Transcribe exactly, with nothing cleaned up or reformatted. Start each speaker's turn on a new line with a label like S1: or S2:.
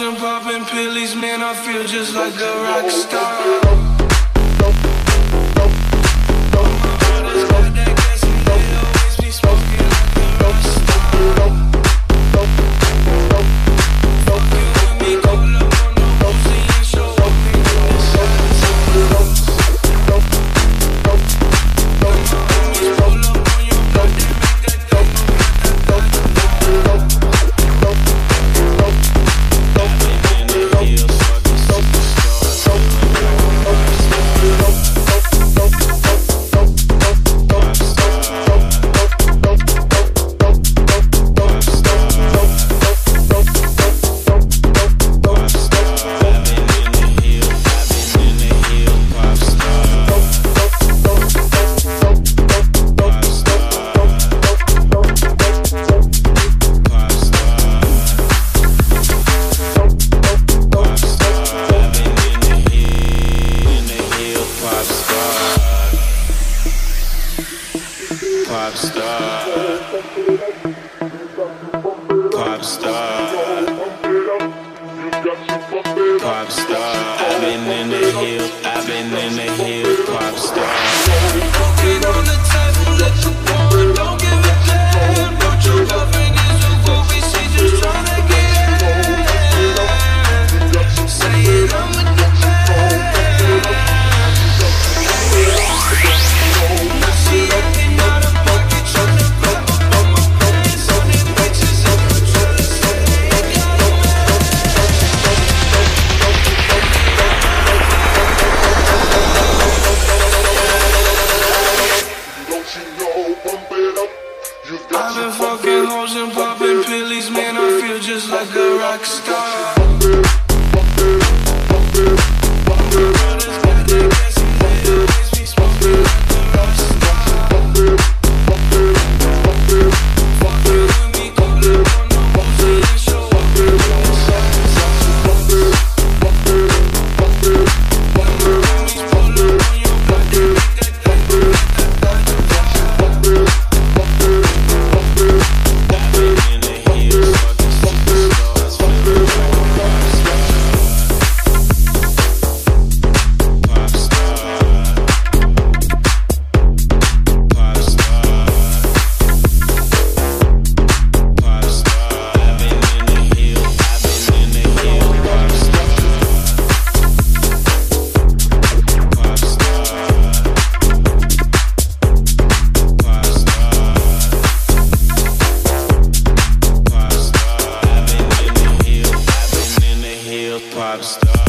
S1: and popping pillies, man, I feel just like a rock star. Pop star, pop star, pop star. I've been in the hill, I've been in the hill, pop star. Walking on the table, let you go, don't give a damn. Don't you love it, is what we see, just tryna get in. Saying I'm with the band. Now she acting out of pocket, tryna grab up on my pants. On these bitches, I'm tryna say I got a man.
S2: Don't you know, bump it up. You've got
S1: I've been fucking hoes and popping pillies, man, I feel just like a rock star. Pop star.